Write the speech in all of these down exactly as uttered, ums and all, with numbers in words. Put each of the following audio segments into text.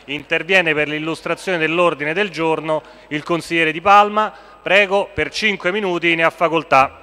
Interviene per l'illustrazione dell'ordine del giorno il consigliere Di Palma. Prego, per cinque minuti ne ha facoltà.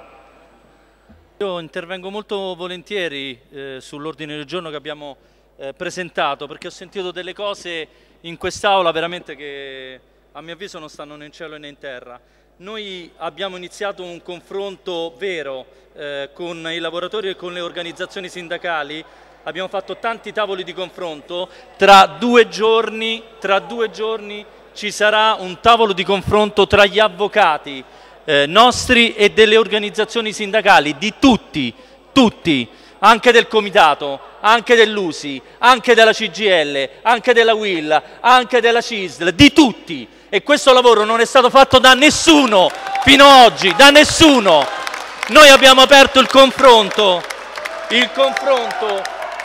Io intervengo molto volentieri eh, sull'ordine del giorno che abbiamo eh, presentato, perché ho sentito delle cose in quest'Aula veramente che a mio avviso non stanno né in cielo né in terra. Noi abbiamo iniziato un confronto vero eh, con i lavoratori e con le organizzazioni sindacali, abbiamo fatto tanti tavoli di confronto, tra due giorni, tra due giorni ci sarà un tavolo di confronto tra gli avvocati eh, nostri e delle organizzazioni sindacali, di tutti, tutti, anche del Comitato, anche dell'U S I, anche della C G I L, anche della U I L, anche della C I S L, di tutti. E questo lavoro non è stato fatto da nessuno fino ad oggi, da nessuno. Noi abbiamo aperto il confronto, il confronto,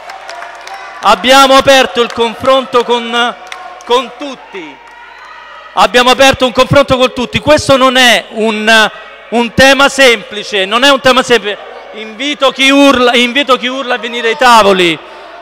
abbiamo aperto il confronto con, con tutti, abbiamo aperto un confronto con tutti. Questo non è un, un tema semplice, non è un tema semplice. Invito chi urla, invito chi urla a venire ai tavoli.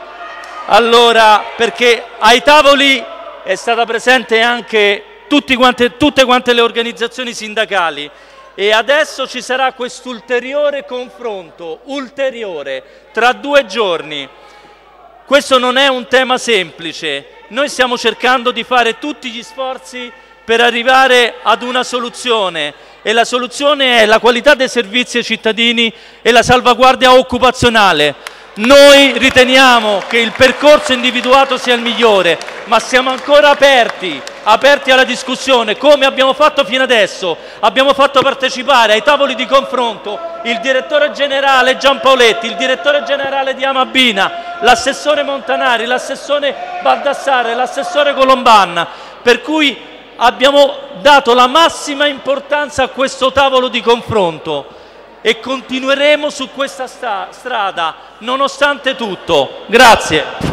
Allora, perché ai tavoli è stata presente anche tutti quante, tutte quante le organizzazioni sindacali e adesso ci sarà quest'ulteriore confronto, ulteriore, tra due giorni. Questo non è un tema semplice, noi stiamo cercando di fare tutti gli sforzi per arrivare ad una soluzione e la soluzione è la qualità dei servizi ai cittadini e la salvaguardia occupazionale. Noi riteniamo che il percorso individuato sia il migliore, ma siamo ancora aperti, aperti alla discussione, come abbiamo fatto fino adesso. Abbiamo fatto partecipare ai tavoli di confronto il direttore generale Giampaoletti, il direttore generale di Amabina, l'assessore Montanari, l'assessore Baldassare, l'assessore Colomban, per cui abbiamo dato la massima importanza a questo tavolo di confronto e continueremo su questa strada nonostante tutto. Grazie.